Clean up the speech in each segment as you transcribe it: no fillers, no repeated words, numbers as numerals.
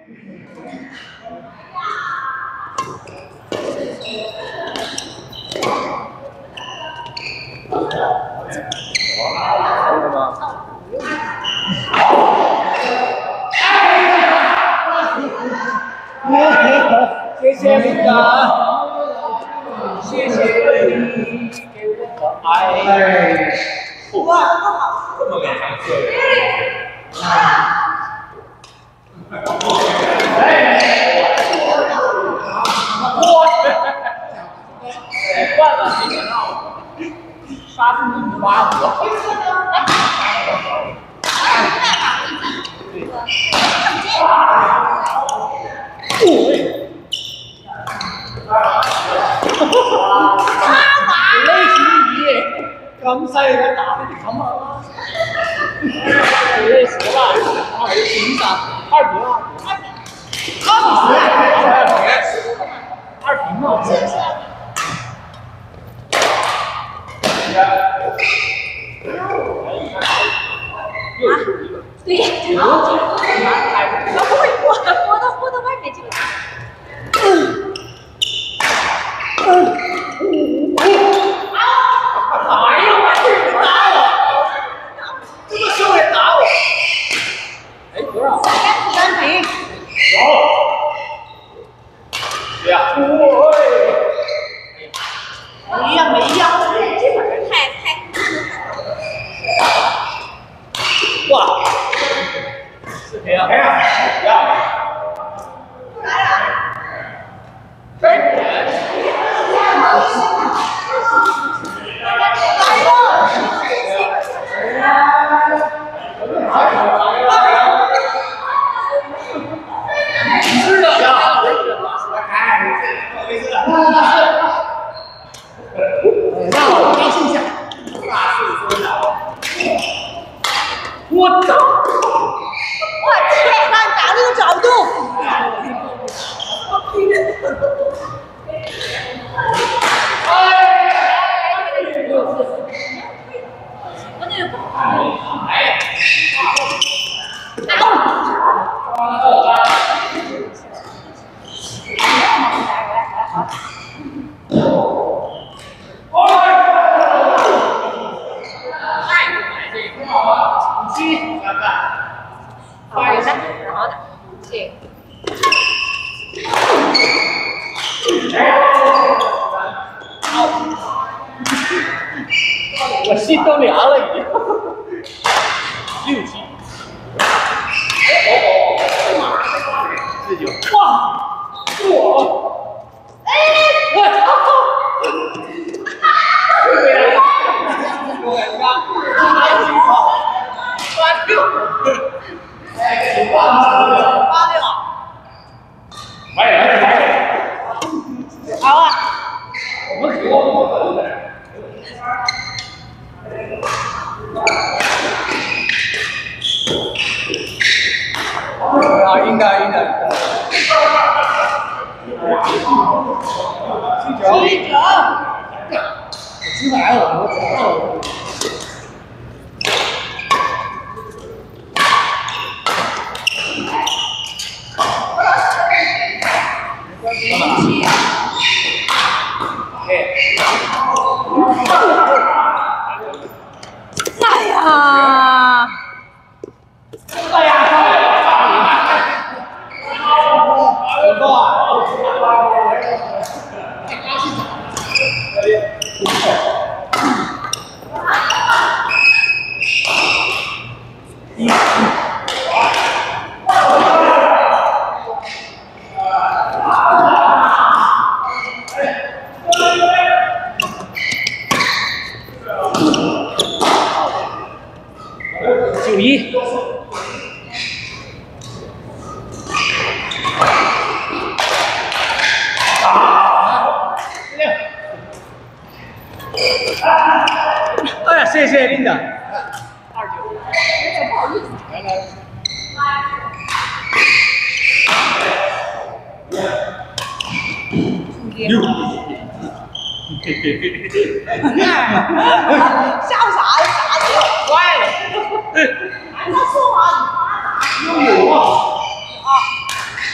谢谢领导，谢谢你给我的爱。哇，这么个长色。惯了，没想到杀死你妈我。累死你！咁犀利嘅打你咁啊！累死啦！平三2平2平嘛，是不是？对，我的外面这个。哎呦我去！打我！这么凶也打我！哎，多少？3平。有。对呀。没呀没呀，这会儿太。哇！4平。哎呀！来了。是的呀，让我高兴一下。我操！我天，让你打那个角度！我心都凉了，已经。6-7。4-9。哇！我。哎！我操！对呀。8-6。好啊。我们给我。啊，赢的。7-9。进来了，我知道了。哎呀！9-1。哎呀，谢谢琳达。2-9。不好意思。来。笑啥呀？啥没有？坏了。还在说话，你发啥？又有啊！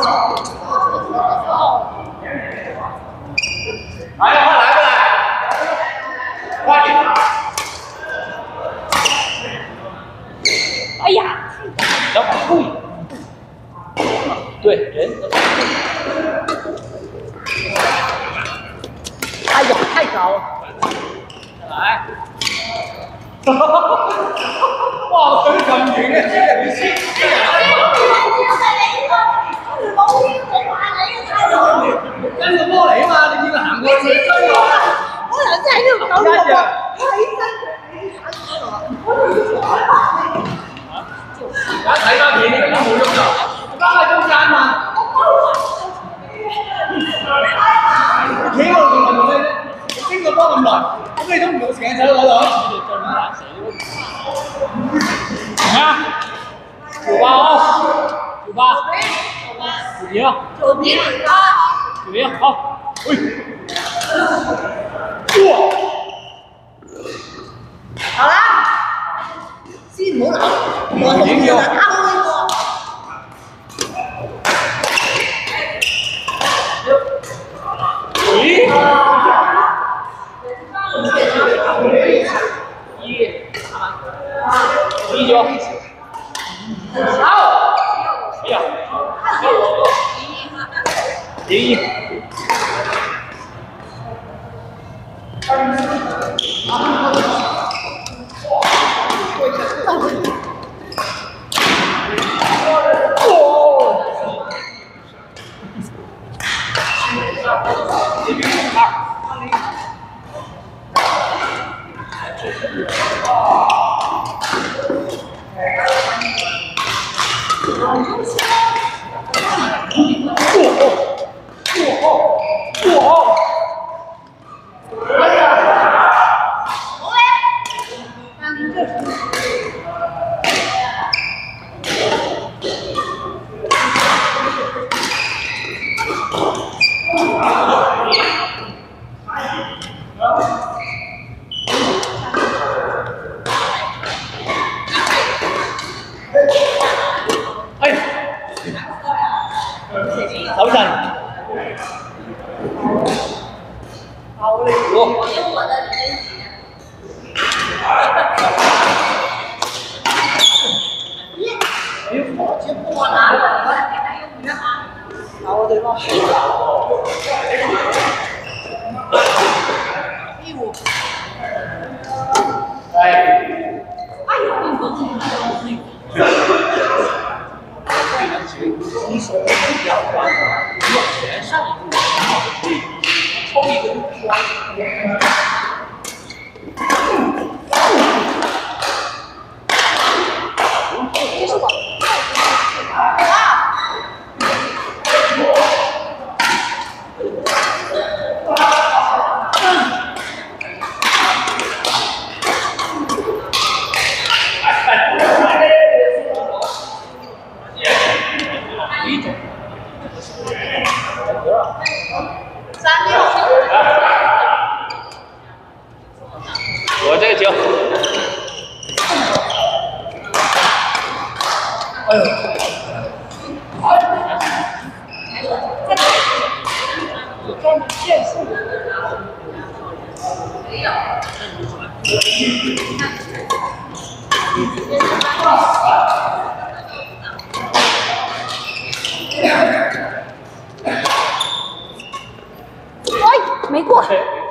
来呀，来不来？快点！ 哎呀， 要保护。对，人。 哎呀，太高了。 来。哇，很感人啊！跟個波嚟啊嘛，你見佢行過去追我。 可能真係呢度九個。 而家睇翻片，你根本冇喐㗎，翻喺中間嘛。你企嗰度做咩啫？經過波咁耐，咁你都唔用時間走嗰度。行啊！9-8哦，9-8，9平，9平，好，喂，哇， 好啦，先唔好諗，我同你打開呢個。 好，哎呀，1-1。手震。我这个球，哎呦，专门剑术，没有。 哎，没过。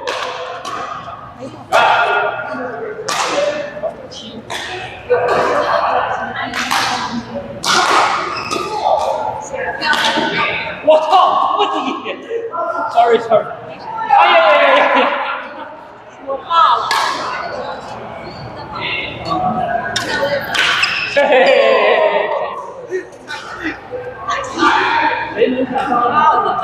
我操，这么低 ！Sorry， 哎呀呀呀呀呀！ 我怕了。 嘿嘿嘿谁能想到？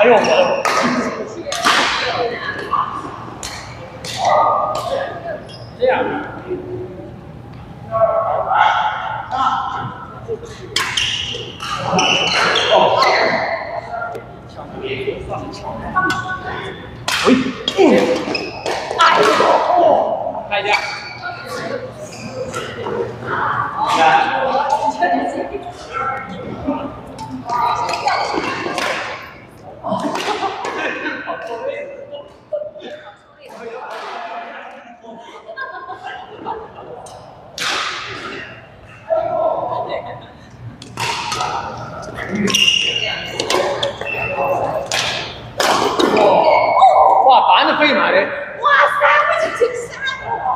哎呦我。这样。哦。哎呦！看一下。哇，板子飞埋的！ 哇塞，我去听啥？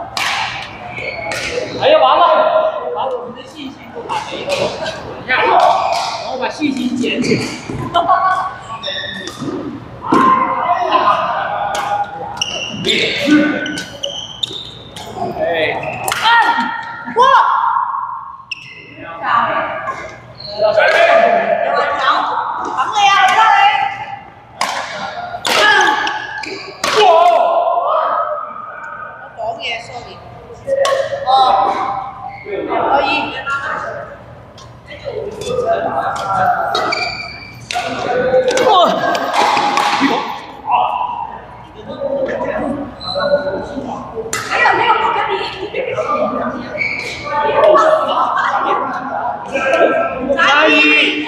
哎呀，完了，把我们的信心都打没了。等一下，然后把信心捡起来。哎， 哇！ 要谁？ bằng leo ra đây. Có nghe sorry. Có gì? Thấy không có cái gì? Cái gì?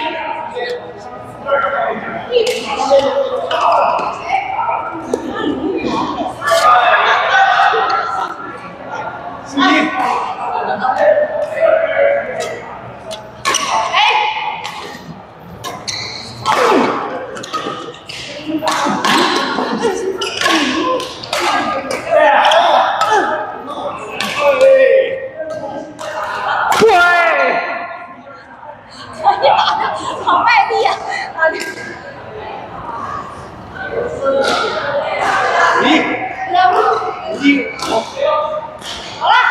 Hỏng mẹ đi à? Đi. Hảo了。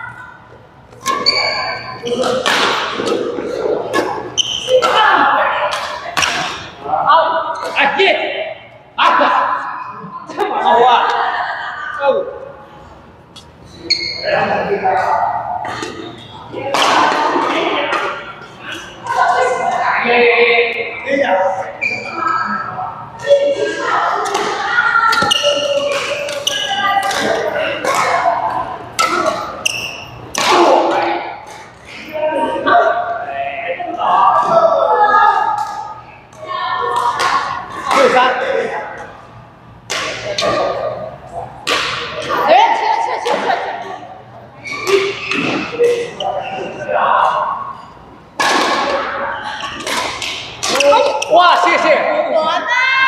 好，哎耶！啊，这么好啊！哦。哎呀！哇，谢谢。 我呢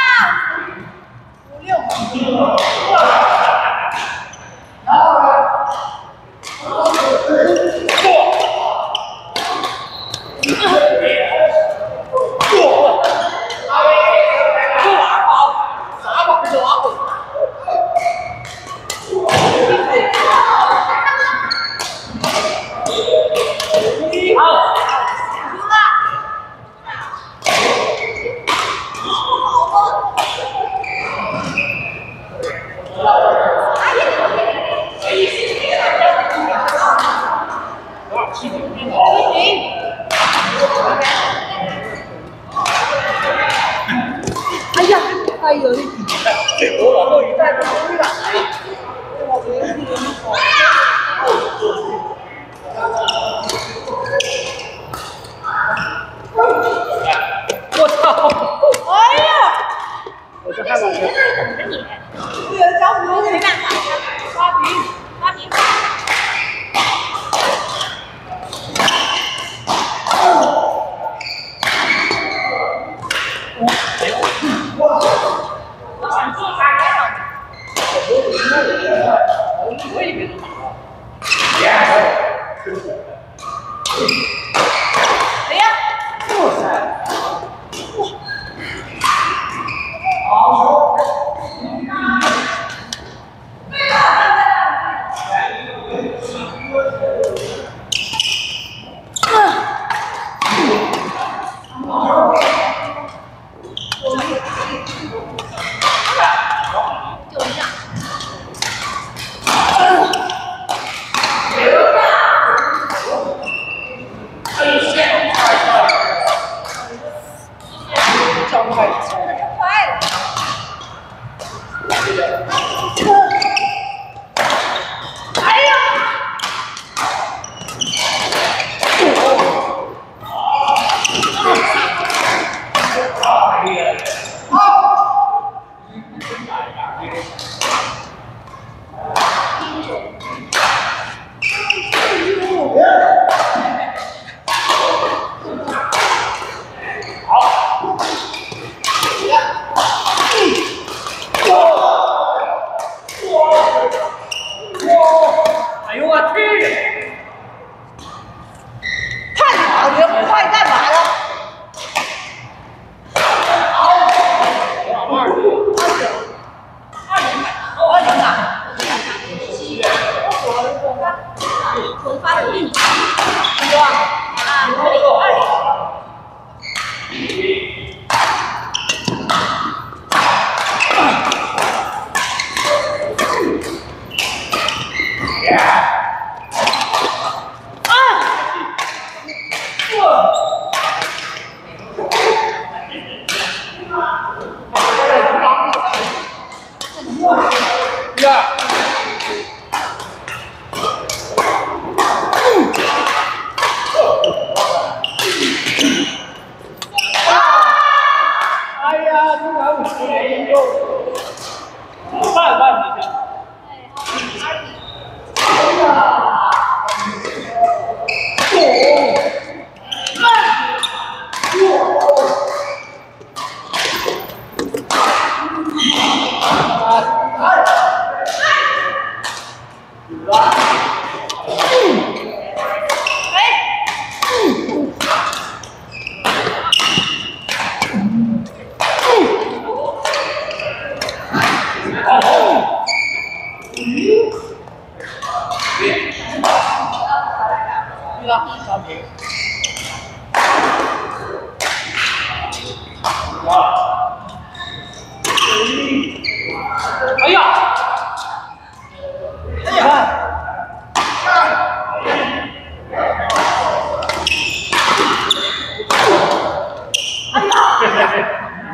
？56。哎呀，哎呦！ 我往后一带就飞了。我操！ 哎呀！ 我这还往前。 等你。不有找不没办法，刷屏，刷屏。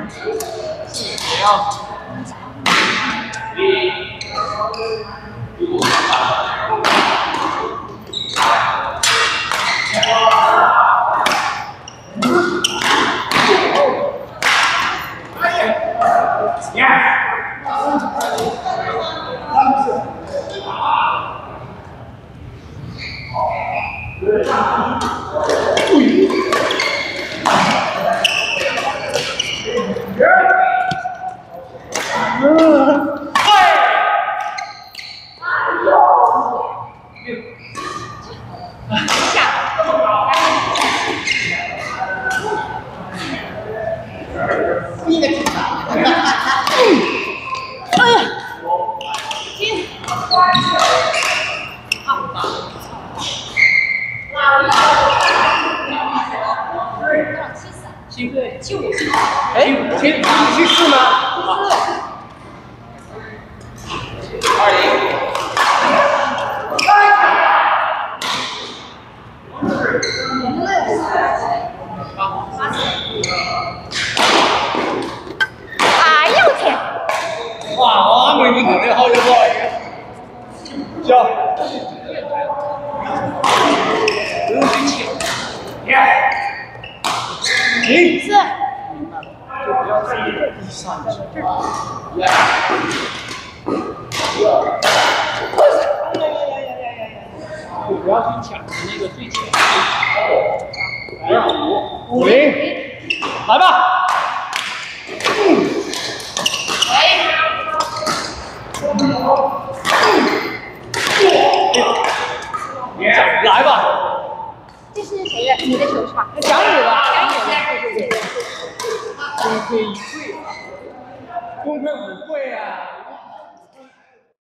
不要。74吗？20。 哎呀我天！ 哇，我妹妹特别好，就不好意思。行。不用生气。停。 是。 就不要自己上去。就不要去抢那个最前面。5-0，来吧。来吧。 这是谁的？你的球是吧？ 讲你了。 对。 功亏一篑。功亏5篑啊！